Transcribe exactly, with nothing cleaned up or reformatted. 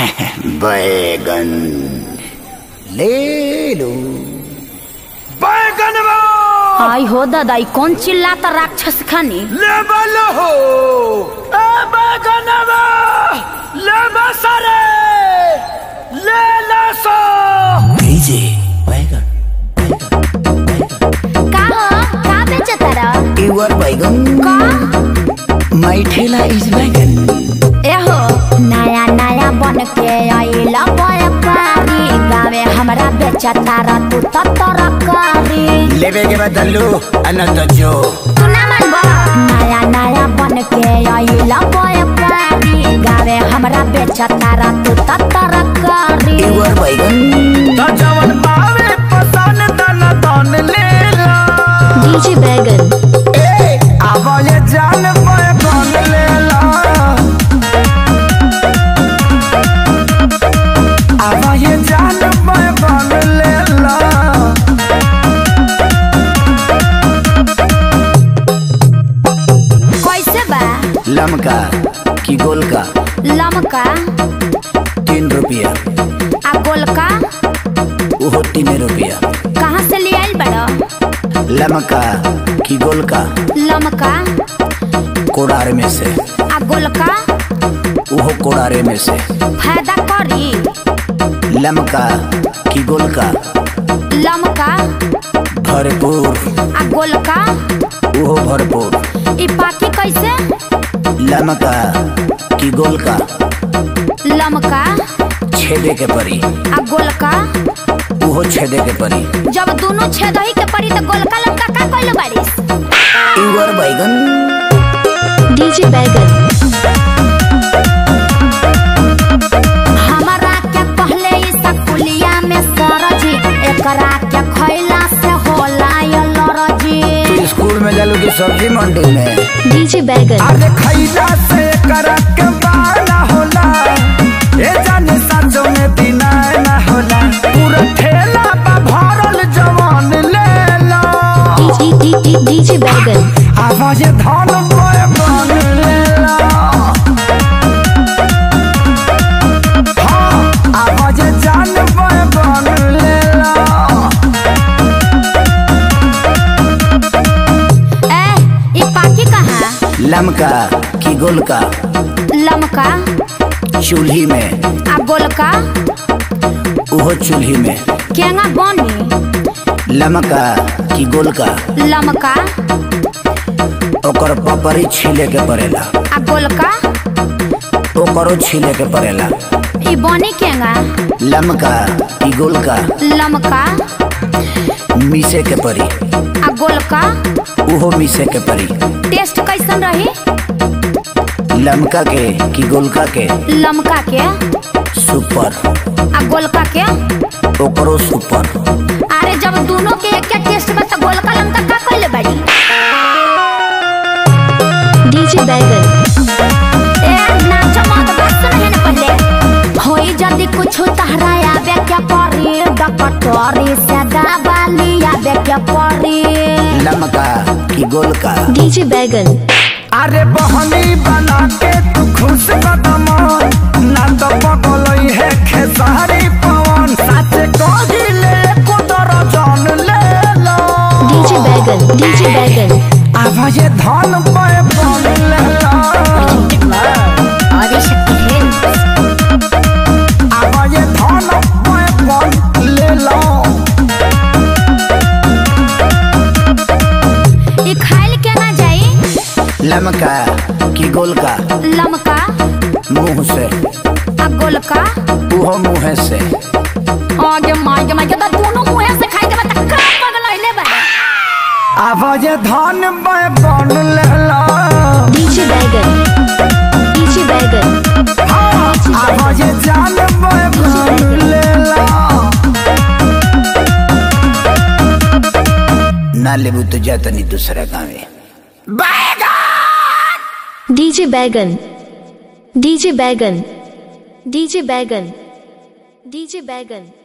बैगन ले लो। बैगन आई हो दादा, कौन चिल्लाता राक्षस खानी? ले बलो हो ए बैगन ले बसरे ले लो सो भेजे बैगन। का हो का बेचता रहा? इवर बैगन का माय ठेला इज बैगन। ए हो नया नया बन के आइला व्यापारी, गावे हमरा बेचता रहा तू तो तरकारी। लेवे के बदलू अनंत जो तू ना मनबा। नया नया बन के आइला व्यापारी, गावे हमरा बेचता रहा तू तो तरकारी। इवर बैगन तो जवन पावे पसंद तन तन ले ला। डीजे बैगन ए आवाज जान बैगन ले ला। आवाज जान बैगन ले ला। कैसे बा? लमका की गोल का? लमका तीन रुपया। आ गोलका वो तीन रुपया। कहाँ से ले आइल बड़ा? लमका की गोल का? लमका कोड़ार में से। आ गोलका वो कोड़ारे में से। फायदा करी? लमका की गोल का? लमका भरपूर। आ गोलका वो भरपूर। ई पाकी कैसे? लमका की गोल का? लमका छेदे के परी। आ गोलका वो छेदे के परी। जब दोनों छेदही के परी तो गोलका लमका का कइले बारिस? इवर बैगन डीजे बैगन हमारा क्या पहले इस कुलिया में सरजी, एकरा क्या खैला से होला ये लरजी। तू स्कूल में जालू की सब्जी मंडी में? डीजे बैगन अरे खैला से एकरा के बाना होला, ए जाने सांझों में बिना ना होला। पूरा ठेला पे भरल जवान ले लो। डीजे बैगन आवाज धान बैगन ले लो। हाँ आवाज जान बैगन ले लो। ए ई पाकी कहाँ? लमका की गोल का? लमका चूल्ही में। आ गोलका वो चूल्ही में। केंगा बनी? लमका की गोल का? लमका ओकर पपरी छीले के पड़ेला। आ गोलका ओकरो छीले के पड़ेला। ई बनी केंगा? लमका की गोल का? लमका मीसे के परी। आ गोलका वो मीसे के परी। टेस्ट कैसन रही? लमका के की गोलका के? लमका के सुपर। आ गोलका के ओकरो सुपर। अरे जब दोनों के एक टेस्ट में तो गोलका लमका का कइले बाड़ी? डीजे बैगन ए नाच मत बस नहीं न पहले होई जदी कुछ तहरा आवे क्या परी? डकटोरी से दबाली आवे क्या परी? लमका की गोल का? डीजे बैगन अरे बहनी बना के तू खुश कदम ना तो पगलई है खेसारी पवन। साचे कोही ले कुदर जान ले लो। डीजे बैगन डीजे बैगन आवाज धान बैगन ले लो। आदिशक्ति है आवाज धान बैगन ले लो। ई खाइल के ना जाई? लमका की गोल का? लमका मुंह से। आ गोलका वो मुँह से। आगे मार मार के तो दोनों मुंह से खाई के बता का पगलइले बा। आवाज धान बैगन ले लो। डीजे बैगन डीजे बैगन हाँ आवाज जान बैगन ले लो। ना लेबू तो जाता नहीं दूसरा गाँव। बैगन डीजे बैगन डीजे बैगन डीजे बैगन डीजे बैगन